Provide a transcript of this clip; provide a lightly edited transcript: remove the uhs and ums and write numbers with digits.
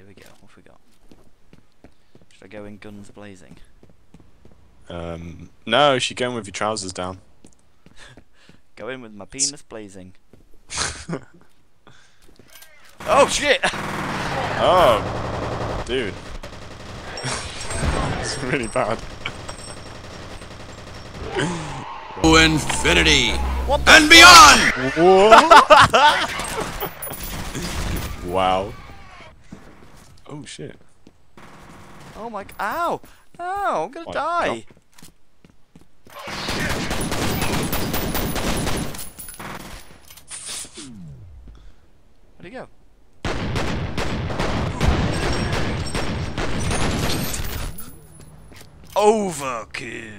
we go. What have we got? Should I go in guns blazing? No, you should go in with your trousers down. Go in with my penis blazing. Oh shit! Oh, dude. It's really bad. To infinity and beyond! Wow. Oh shit. Oh my... Ow! Ow! I'm gonna My die! Where'd he go? Overkill!